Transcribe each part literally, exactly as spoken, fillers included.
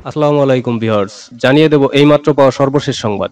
আসসালামু আলাইকুম ভিউয়ার্স, জানিয়ে দেব এইমাত্র পাওয়া সর্বশেষ সংবাদ।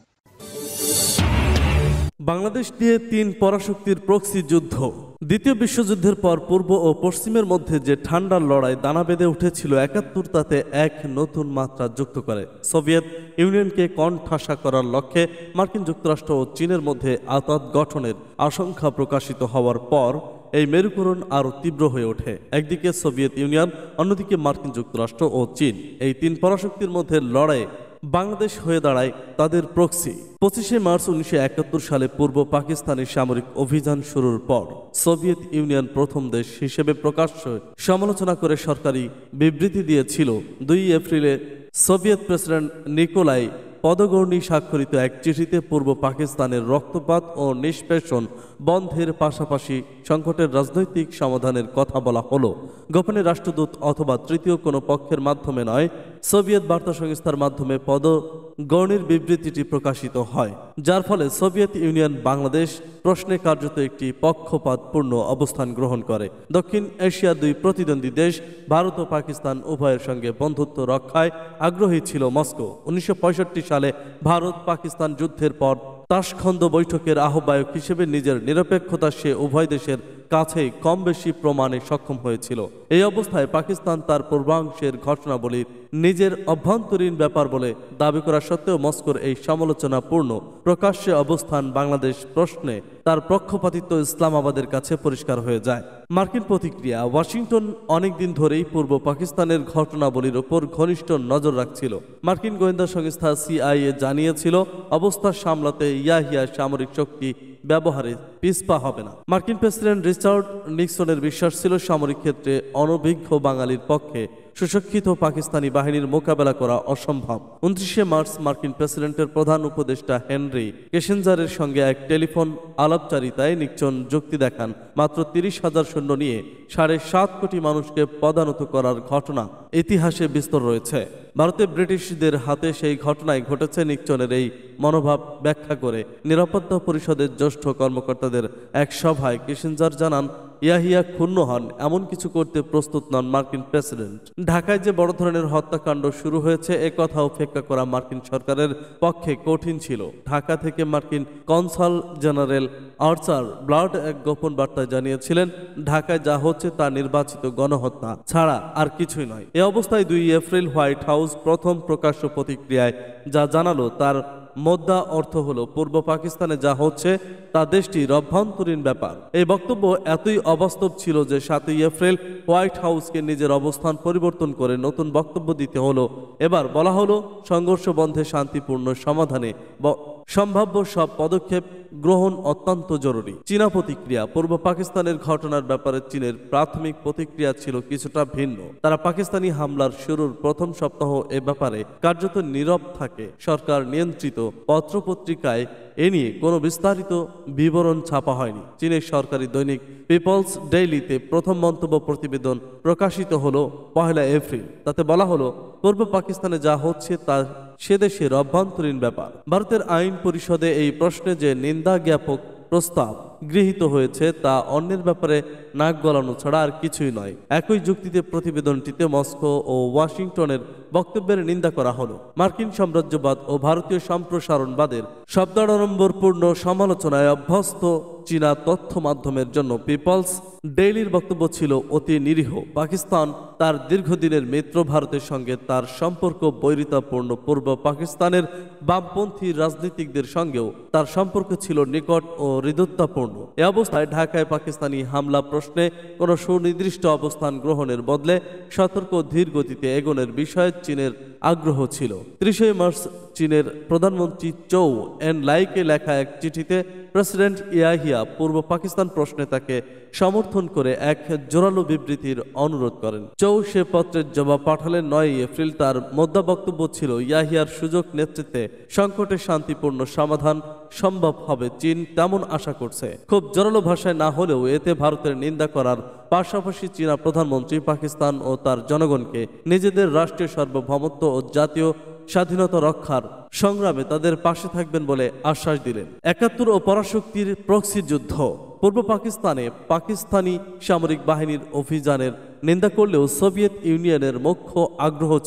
বাংলাদেশ নিয়ে তিন পরাশক্তির প্রক্সি যুদ্ধ। দ্বিতীয় বিশ্বযুদ্ধের পর পূর্ব ও পশ্চিমের মধ্যে যে ঠান্ডার লড়াই দানা বেঁধে উঠেছিল একাত্তর তাতে এক নতুন মাত্রা যুক্ত করে। সোভিয়েত ইউনিয়নকে কণ্ঠাসা করার লক্ষ্যে মার্কিন যুক্তরাষ্ট্র ও চীনের মধ্যে আঁতাত গঠনের আশঙ্কা প্রকাশিত হওয়ার পর এই মেরুকরণ আরও তীব্র হয়ে ওঠে। একদিকে সোভিয়েত ইউনিয়ন, অন্যদিকে মার্কিন যুক্তরাষ্ট্র ও চীন। এই তিন পরাশক্তির মধ্যে লড়াই বাংলাদেশ হয়ে দাঁড়ায় তাদের প্রক্সি। পঁচিশে মার্চ উনিশশো একাত্তর সালে পূর্ব পাকিস্তানে সামরিক অভিযান শুরুর পর সোভিয়েত ইউনিয়ন প্রথম দেশ হিসেবে প্রকাশ্য সমালোচনা করে সরকারি বিবৃতি দিয়েছিল। দুই এপ্রিলে সোভিয়েত প্রেসিডেন্ট নিকোলাই পদগর্ণী স্বাক্ষরিত এক চিঠিতে পূর্ব পাকিস্তানের রক্তপাত ও নিষ্পেষণ বন্ধের পাশাপাশি সংকটের রাজনৈতিক সমাধানের কথা বলা হলো। গোপনে রাষ্ট্রদূত অথবা তৃতীয় কোনো পক্ষের মাধ্যমে নয়, সোভিয়েত বার্তা সংস্থার মাধ্যমে পদগর্ণীর বিবৃতিটি প্রকাশিত হয়, যার ফলে সোভিয়েত ইউনিয়ন বাংলাদেশ প্রশ্নে কার্যত একটি পক্ষপাতপূর্ণ অবস্থান গ্রহণ করে। দক্ষিণ এশিয়ার দুই প্রতিদ্বন্দ্বী দেশ ভারত ও পাকিস্তান উভয়ের সঙ্গে বন্ধুত্ব রক্ষায় আগ্রহী ছিল মস্কো। উনিশশো পঁয়ষট্টি সালে ভারত পাকিস্তান যুদ্ধের পর তাশখন্দ বৈঠকের আহ্বায়ক হিসেবে নিজের নিরপেক্ষতা সে উভয় দেশের কাছেই কম বেশি প্রমাণে সক্ষম হয়েছিল। এই অবস্থায় পাকিস্তান তার পূর্বাংশের ঘটনাবলীর নিজের অভ্যন্তরীণ ব্যাপার বলে দাবি করা সত্ত্বেও মস্কোর এই সমালোচনাপূর্ণ প্রকাশ্যে অবস্থান বাংলাদেশ প্রশ্নে তার পক্ষপাতিত্ব ইসলামাবাদের কাছে পরিষ্কার হয়ে যায়। মার্কিন প্রতিক্রিয়া। ওয়াশিংটন অনেকদিন ধরেই পূর্ব পাকিস্তানের ঘটনাবলীর ওপর ঘনিষ্ঠ নজর রাখছিল। মার্কিন গোয়েন্দা সংস্থা সিআইএ জানিয়েছিল অবস্থা সামলাতে ইয়াহিয়া সামরিক শক্তি ব্যবহারে পিছপা হবে না। মার্কিন প্রেসিডেন্ট রিচার্ড নিক্সনের বিশ্বাস ছিল সামরিক ক্ষেত্রে অনভিজ্ঞ বাঙালির পক্ষে সুশিক্ষিত পাকিস্তানি বাহিনীর মোকাবেলা করা অসম্ভব। উনত্রিশে মার্চ মার্কিন প্রেসিডেন্টের প্রধান উপদেষ্টা হেনরি কিসিঞ্জারের সঙ্গে এক টেলিফোন আলাপচারিতায় নিক্সন যুক্তি দেখান মাত্র তিরিশ হাজার সৈন্য নিয়ে সাড়ে সাত কোটি মানুষকে পদানত করার ঘটনা ইতিহাসে বিস্তর রয়েছে। ভারতে ব্রিটিশদের হাতে সেই ঘটনায় ঘটেছে। নিক্সনের এই মনোভাব ব্যাখ্যা করে নিরাপত্তা পরিষদের জ্যেষ্ঠ কর্মকর্তাদের এক সভায় কিসিঞ্জার জানান ইয়াহিয়া ক্ষুণ্ণ হন, এমন কিছু করতে প্রস্তুত নন মার্কিন প্রেসিডেন্ট। ঢাকায় যে বড় ধরনের হত্যাকাণ্ড শুরু হয়েছে এ কথা উপেক্ষা করা মার্কিন সরকারের পক্ষে কঠিন ছিল। ঢাকা থেকে মার্কিন কনসাল জেনারেল আর্চার ব্লাড এক গোপন বার্তায় জানিয়েছিলেন ঢাকায় যা হচ্ছে তা নির্বাচিত গণহত্যা ছাড়া আর কিছুই নয়। এ অবস্থায় দুই এপ্রিল হোয়াইট হাউস প্রথম প্রকাশ্য প্রতিক্রিয়ায় যা জানালো তার মোদ্দা অর্থ হলো পূর্ব পাকিস্তানে যা হচ্ছে তা দেশটির অভ্যন্তরীণ ব্যাপার। এই বক্তব্য এতই অবাস্তব ছিল যে সাতই এপ্রিল হোয়াইট হাউসকে নিজের অবস্থান পরিবর্তন করে নতুন বক্তব্য দিতে হলো। এবার বলা হলো সংঘর্ষ বন্ধে শান্তিপূর্ণ সমাধানে সম্ভাব্য সব পদক্ষেপ গ্রহণ অত্যন্ত জরুরি। চীনা প্রতিক্রিয়া। পূর্ব পাকিস্তানের ঘটনার ব্যাপারে চীনের প্রাথমিক প্রতিক্রিয়া ছিল কিছুটা ভিন্ন। তারা পাকিস্তানি হামলার শুরুর প্রথম সপ্তাহ এ ব্যাপারে কার্যত নীরব থাকে। সরকার নিয়ন্ত্রিত পত্রপত্রিকায় এ নিয়ে কোনো বিস্তারিত বিবরণ ছাপা হয়নি। চীনের সরকারি দৈনিক পিপলস ডেইলিতে প্রথম মন্তব্য প্রতিবেদন প্রকাশিত হলো পহেলা এপ্রিল। তাতে বলা হলো পূর্ব পাকিস্তানে যা হচ্ছে তা সে দেশের অভ্যন্তরীণ ব্যাপার। ভারতের আইন পরিষদে এই প্রশ্নে যে নিন্দা জ্ঞাপক প্রস্তাব গৃহীত হয়েছে তা অন্যের ব্যাপারে নাক গলানো ছাড়া আর কিছুই নয়। একই যুক্তিতে প্রতিবেদনটিতে মস্কো ও ওয়াশিংটনের বক্তব্যের নিন্দা করা হলো। মার্কিন সাম্রাজ্যবাদ ও ভারতীয় সম্প্রসারণবাদের শব্দাড়ম্বরপূর্ণ সমালোচনায় অভ্যস্ত চীনা তথ্য মাধ্যমের জন্য পিপলস ডেইলির বক্তব্য ছিল অতি নিরীহ। পাকিস্তান তার দীর্ঘদিনের মিত্র ভারতের সঙ্গে তার সম্পর্ক বৈরিতাপূর্ণ। পূর্ব পাকিস্তানের বামপন্থী রাজনীতিকদের সঙ্গেও তার সম্পর্ক ছিল নিকট ও হৃদয়তাপূর্ণ। এ অবস্থায় ঢাকায় পাকিস্তানি হামলা প্রশ্নে কোনো সুনির্দিষ্ট অবস্থান গ্রহণের বদলে সতর্ক ধীর গতিতে এগোনোর বিষয়ে চীনের আগ্রহ ছিল। ত্রিশে মার্চ চীনের প্রধানমন্ত্রী চৌ এন লাইকে লেখা এক চিঠিতে প্রেসিডেন্ট ইয়াহিয়া পূর্ব পাকিস্তান প্রশ্নে তাকে সমর্থন করে এক জোরালো বিবৃতির অনুরোধ করেন। চৌ সে পত্রের জবাব পাঠালেন নয় এপ্রিল। তার মোদ্দা বক্তব্য ছিল ইয়াহিয়ার সুযোগ নেতৃত্বে সংকটে শান্তিপূর্ণ সমাধান সম্ভব হবে, চীন তেমন আশা করছে। খুব জোরালো ভাষায় না হলেও এতে ভারতের নিন্দা করার পাশাপাশি চীনা প্রধানমন্ত্রী পাকিস্তান ও তার জনগণকে নিজেদের রাষ্ট্রীয় সার্বভৌমত্ব ও জাতীয় স্বাধীনতা রক্ষার সংগ্রামে তাদের পাশে থাকবেন বলে আশ্বাস দিলেন। একাত্তর ও পরাশক্তির প্রক্সি যুদ্ধ। পূর্ব পাকিস্তানে পাকিস্তানি সামরিক বাহিনীর অভিযানের নিন্দা করলেও সোভিয়েত ইউনিয়নের মুখ্য আগ্রহ ছিল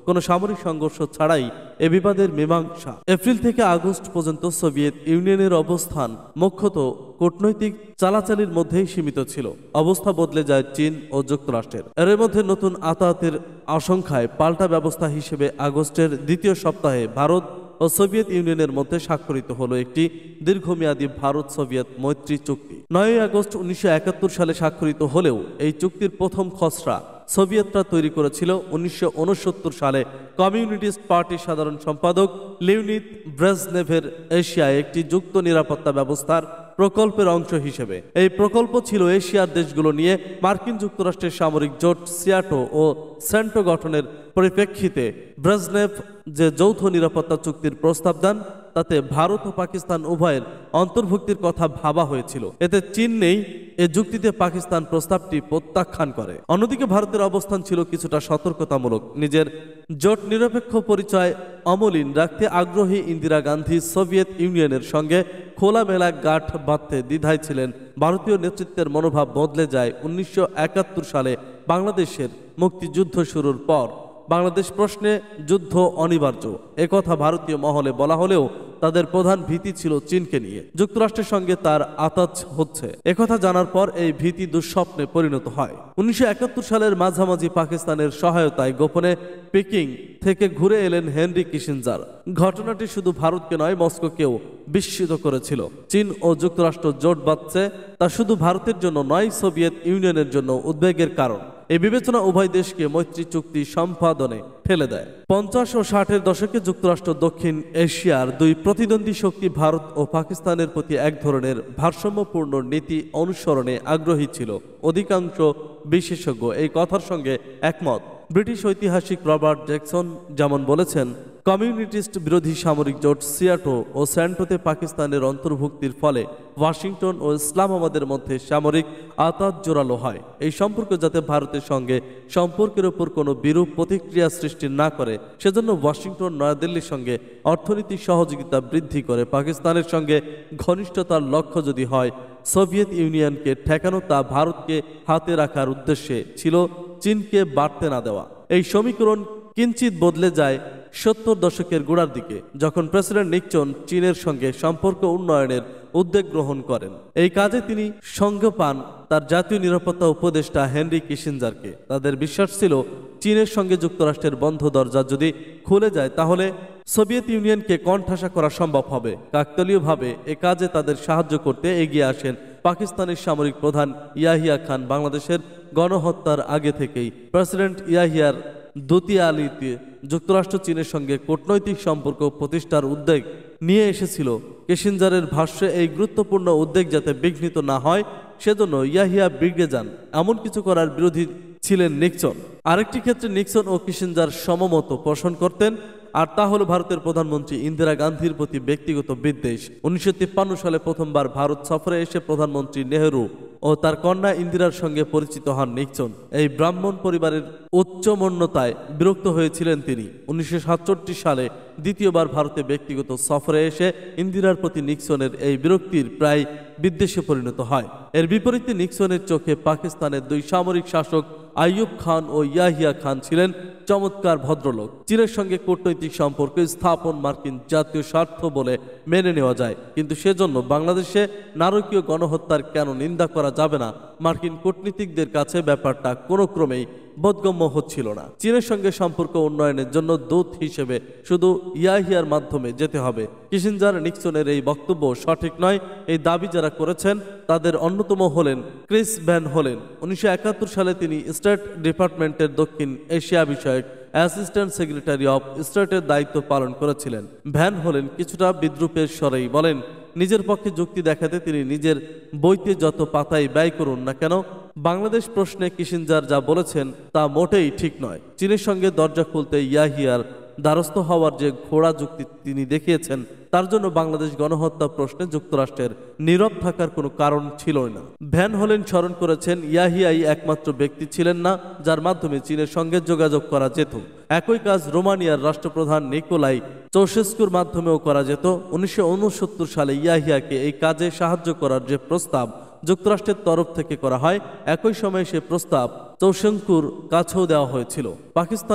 কোনো সামরিক সংঘর্ষ ছাড়াই এ বিবাদের মীমাংসা। এপ্রিল থেকে আগস্ট পর্যন্ত সোভিয়েত ইউনিয়নের অবস্থান মুখ্যত কূটনৈতিক চালাচালির মধ্যেই সীমিত ছিল। অবস্থা বদলে যায় চীন ও যুক্তরাষ্ট্রের। এর মধ্যে নতুন আতাতের আশঙ্কায় পাল্টা ব্যবস্থা হিসেবে আগস্টের দ্বিতীয় সপ্তাহে ভারত ও সোভিয়েত ইউনিয়নের মধ্যে স্বাক্ষরিত হলো একটি দীর্ঘমেয়াদী ভারত সোভিয়েত মৈত্রী চুক্তি। নয়ই আগস্ট উনিশশো একাত্তর সালে স্বাক্ষরিত হলেও এই চুক্তির প্রথম খসড়া সোভিয়েতরা তৈরি করেছিল উনিশশো উনসত্তর সালে কমিউনিস্ট পার্টির সাধারণ সম্পাদক লিওনিদ ব্রেজনেভের এশিয়ায় একটি যুক্ত নিরাপত্তা ব্যবস্থার প্রকল্পের অংশ হিসেবে। এই প্রকল্প ছিল এশিয়ার দেশগুলো নিয়ে মার্কিন যুক্তরাষ্ট্রের সামরিক জোট সিয়াটো ও সেন্টো গঠনের পরিপ্রেক্ষিতে ব্রেজনেভ যে যৌথ নিরাপত্তা চুক্তির প্রস্তাব দেন তাতে ভারত ও পাকিস্তান উভয়ের অন্তর্ভুক্তির কথা ভাবা হয়েছিল। এতে চীন নেই। এ যুক্তিতে পাকিস্তান প্রস্তাবটি প্রত্যাখ্যান করে। অন্যদিকে ভারতের অবস্থান ছিল কিছুটা সতর্কতামূলক। নিজের জোট নিরপেক্ষ পরিচয় অমলিন রাখতে আগ্রহী ইন্দিরা গান্ধী সোভিয়েত ইউনিয়নের সঙ্গে খোলামেলা গাঁঠ বাঁধতে দ্বিধায় ছিলেন। ভারতীয় নেতৃত্বের মনোভাব বদলে যায় উনিশশো একাত্তর সালে বাংলাদেশের মুক্তিযুদ্ধ শুরুর পর। বাংলাদেশ প্রশ্নে যুদ্ধ অনিবার্য একথা ভারতীয় মহলে বলা হলেও তাদের প্রধান ভীতি ছিল চীনকে নিয়ে। যুক্তরাষ্ট্রের সঙ্গে তার আতাত হচ্ছে একথা জানার পর এই ভীতি দুঃস্বপ্নে পরিণত হয়। উনিশশো একাত্তর সালের মাঝামাঝি পাকিস্তানের সহায়তায় গোপনে পেকিং থেকে ঘুরে এলেন হেনরি কিসিঞ্জার। ঘটনাটি শুধু ভারতকে নয় মস্কোকেও বিস্মিত করেছিল। চীন ও যুক্তরাষ্ট্র জোট বাঁধছে তা শুধু ভারতের জন্য নয়, সোভিয়েত ইউনিয়নের জন্য উদ্বেগের কারণ। এই বিবেচনা উভয় দেশকে মৈত্রী চুক্তি সম্পাদনে ঠেলে দেয়। পঞ্চাশ ও ষাটের দশকে যুক্তরাষ্ট্র দক্ষিণ এশিয়ার দুই প্রতিদ্বন্দ্বী শক্তি ভারত ও পাকিস্তানের প্রতি এক ধরনের ভারসাম্যপূর্ণ নীতি অনুসরণে আগ্রহী ছিল। অধিকাংশ বিশেষজ্ঞ এই কথার সঙ্গে একমত। ব্রিটিশ ঐতিহাসিক রবার্ট জ্যাকসন যেমন বলেছেন, কমিউনিস্ট বিরোধী সামরিক জোট সিয়াটো ও স্যান্টোতে পাকিস্তানের অন্তর্ভুক্তির ফলে ওয়াশিংটন ও ইসলামাবাদের মধ্যে সামরিক আতাত জোরালো হয়। এই সম্পর্ক যাতে ভারতের সঙ্গে সম্পর্কের উপর কোনো বিরূপ প্রতিক্রিয়া সৃষ্টি না করে সেজন্য ওয়াশিংটন নয়াদিল্লির সঙ্গে অর্থনৈতিক সহযোগিতা বৃদ্ধি করে পাকিস্তানের সঙ্গে ঘনিষ্ঠতার লক্ষ্য যদি হয় সোভিয়েত ইউনিয়নকে ঠেকানো, তা ভারতকে হাতে রাখার উদ্দেশ্যে ছিল চীনকে বাড়তে না দেওয়া। এই সমীকরণ কিঞ্চিত বদলে যায় সত্তর দশকের গোড়ার দিকে, যখন প্রেসিডেন্ট নিক্সন চীনের সঙ্গে সম্পর্ক উন্নয়নের উদ্যোগ গ্রহণ করেন। এই কাজে তিনি সঙ্গ পান তার জাতীয় নিরাপত্তা উপদেষ্টা হেনরি কিসিঞ্জারকে। তাদের বিশ্বাস ছিল চীনের সঙ্গে যুক্তরাষ্ট্রের বন্ধ দরজা যদি খুলে যায় তাহলে সোভিয়েত ইউনিয়নকে কণ্ঠাসা করা সম্ভব হবে। কাকতালীয়ভাবে এ কাজে তাদের সাহায্য করতে এগিয়ে আসেন পাকিস্তানের সামরিক প্রধান ইয়াহিয়া খান। বাংলাদেশের গণহত্যার আগে থেকেই প্রেসিডেন্ট ইয়াহিয়ার দতিয়ালিতে যুক্তরাষ্ট্র চীনের সঙ্গে কূটনৈতিক সম্পর্ক প্রতিষ্ঠার উদ্যোগ নিয়ে এসেছিল। কিসিঞ্জারের ভাষ্যে এই গুরুত্বপূর্ণ উদ্যোগ যাতে বিঘ্নিত না হয় সেজন্য ইয়াহিয়া বিগড়ে যান। এমন কিছু করার বিরোধী ছিলেন নিক্সন। আরেকটি ক্ষেত্রে নিক্সন ও কিসিঞ্জার সমমত পোষণ করতেন, আর তা হল ভারতের প্রধানমন্ত্রী ইন্দিরা গান্ধীর প্রতি ব্যক্তিগত বিদ্বেষ। উনিশশো তিপ্পান্ন সালে প্রথমবার ভারত সফরে এসে প্রধানমন্ত্রী নেহরু ও তার কন্যা ইন্দিরার সঙ্গে পরিচিত হন নিক্সন। এই ব্রাহ্মণ পরিবারের উচ্চমন্যতায় বিরক্ত হয়েছিলেন তিনি। উনিশশো সাতষট্টি সালে দ্বিতীয়বার ভারতে ব্যক্তিগত সফরে এসে ইন্দিরার প্রতি নিক্সনের এই বিরক্তির প্রায় বিদ্বেষে পরিণত হয়। এর বিপরীতে নিক্সনের চোখে পাকিস্তানের দুই সামরিক শাসক আইয়ুব খান ও ইয়াহিয়া খান ছিলেন চমৎকার ভদ্রলোক। চীনের সঙ্গে কূটনৈতিক সম্পর্ক স্থাপন মার্কিন জাতীয় স্বার্থ বলে মেনে নেওয়া যায়, কিন্তু সেজন্য বাংলাদেশে নারকীয় গণহত্যার কেন নিন্দা করা যাবে না, মার্কিন কূটনীতিকদের কাছে ব্যাপারটা কোনো ক্রমেই বোধগম্য হচ্ছিল না। চীনের সঙ্গে সম্পর্ক উন্নয়নের জন্য দূত হিসেবে শুধু ইয়াহিয়ার মাধ্যমে যেতে হবে। কিসিঞ্জার নিক্সনের এই বক্তব্য সঠিক নয় এই দাবি যারা করেছেন তাদের অন্যতম হলেন ক্রিস ভ্যান হোলেন। উনিশশো একাত্তর সালে তিনি স্টেট ডিপার্টমেন্টের দক্ষিণ এশিয়া বিষয়ক অ্যাসিস্ট্যান্ট সেক্রেটারি অব স্টেটের দায়িত্ব পালন করেছিলেন। ভ্যান হোলেন কিছুটা বিদ্রুপের স্বরেই বলেন, নিজের পক্ষে যুক্তি দেখাতে তিনি নিজের বইতে যত পাতাই ব্যয় করুন না কেন, বাংলাদেশ প্রশ্নে কিসিঞ্জার যা বলেছেন তা মোটেই ঠিক নয়। চীনের সঙ্গে দরজা খুলতে ইয়াহিয়ার দ্বারস্থ হওয়ার যে ঘোড়া যুক্তি তিনি দেখিয়েছেন তার জন্য বাংলাদেশ গণহত্যা প্রশ্নে যুক্তরাষ্ট্রের নীরব থাকার কোনো কারণ ছিল না। ভ্যান হোলেন স্মরণ করেছেন, ইয়াহিয়াই একমাত্র ব্যক্তি ছিলেন না যার মাধ্যমে চীনের সঙ্গে যোগাযোগ করা যেত। একই কাজ রোমানিয়ার রাষ্ট্রপ্রধান নিকোলাই চৌশেস্কুর মাধ্যমেও করা যেত। উনিশশো উনসত্তর সালে ইয়াহিয়াকে এই কাজে সাহায্য করার যে প্রস্তাব যুক্তরাষ্ট্রের তরফ থেকে করা হয়, একই সময়ে সে প্রস্তাব চৌশেস্কুর কাছেও দেওয়া হয়েছিল। পাকিস্তানের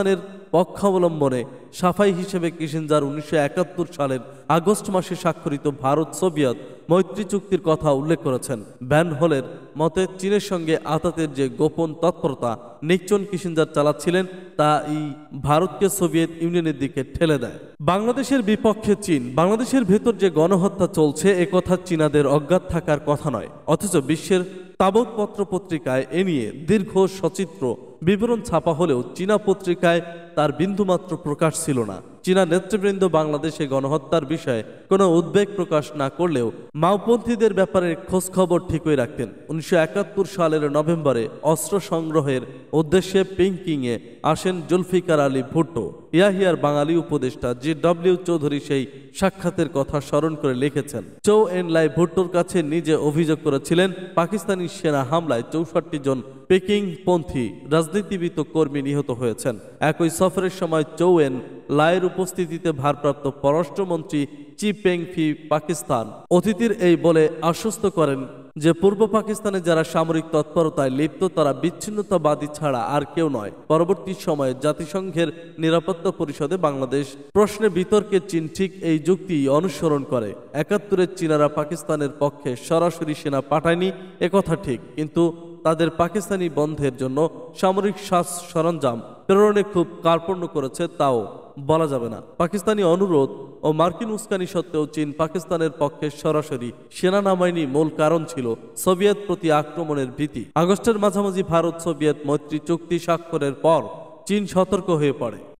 পক্ষাবলম্বনে সাফাই হিসেবে কিসিঞ্জার উনিশশো একাত্তর সালের আগস্ট মাসে স্বাক্ষরিত ভারত সোভিয়েত মৈত্রী চুক্তির কথা উল্লেখ করেছেন। ভ্যান হোলের মতে চীনের সঙ্গে আতাতের যে গোপন তৎপরতা নিক্সন কিসিঞ্জার চালাচ্ছিলেন তা এই ভারতকে সোভিয়েত ইউনিয়নের দিকে ঠেলে দেয়। বাংলাদেশের বিপক্ষে চীন, বাংলাদেশের ভেতর যে গণহত্যা চলছে এ কথা চীনাদের অজ্ঞাত থাকার কথা নয়, অথচ বিশ্বের তাবৎ পত্র পত্রিকায় এ নিয়ে দীর্ঘ সচিত্র বিবরণ ছাপা হলেও চীনা পত্রিকায় তার বিন্দুমাত্র প্রকাশ ছিল না। চীনা নেতৃবৃন্দ বাংলাদেশে গণহত্যার বিষয়ে কোনো উদ্বেগ প্রকাশ না করলেও মাওপন্থীদের ব্যাপারে খোঁজখবর ঠিকই রাখতেন। উনিশশো একাত্তর সালের নভেম্বরে অস্ত্র সংগ্রহের উদ্দেশ্যে পিংকিংয়ে আসেন জুলফিকার আলী ভুট্টো। ইয়াহিয়ার বাঙালি উপদেষ্টা জি ডব্লিউ চৌধুরী সেই সাক্ষাতের কথা স্মরণ করে লিখেছেন, চৌ এন লাই ভুট্টোর কাছে নিজে অভিযোগ করেছিলেন পাকিস্তানি সেনা হামলায় চৌষট্টি জন পেকিংপন্থী রাজনীতিবিদ কর্মী নিহত হয়েছেন। একই সফরের সময় চৌ এন লাইয়ের উপস্থিতিতে ভারপ্রাপ্ত পররাষ্ট্রমন্ত্রী চি পেংফি পাকিস্তান অতিথির এই বলে আশ্বস্ত করেন যে পূর্ব পাকিস্তানে যারা সামরিক তৎপরতায় লিপ্ত তারা বিচ্ছিন্নতাবাদী ছাড়া আর কেউ নয়। পরবর্তী সময়ে জাতিসংঘের নিরাপত্তা পরিষদে বাংলাদেশ প্রশ্নে বিতর্কে চীন ঠিক এই যুক্তি অনুসরণ করে। একাত্তরে চীনারা পাকিস্তানের পক্ষে সরাসরি সেনা পাঠায়নি একথা ঠিক, কিন্তু তাদের পাকিস্তানি বন্ধের জন্য সামরিক সাজ সরঞ্জাম প্রেরণে খুব কার্পণ্য করেছে তাও বলা যাবে না। পাকিস্তানি অনুরোধ ও মার্কিন উস্কানি সত্ত্বেও চীন পাকিস্তানের পক্ষে সরাসরি সেনা নামায়নি মূল কারণ ছিল সোভিয়েত প্রতি আক্রমণের ভীতি। আগস্টের মাঝামাঝি ভারত সোভিয়েত মৈত্রী চুক্তি স্বাক্ষরের পর চীন সতর্ক হয়ে পড়ে।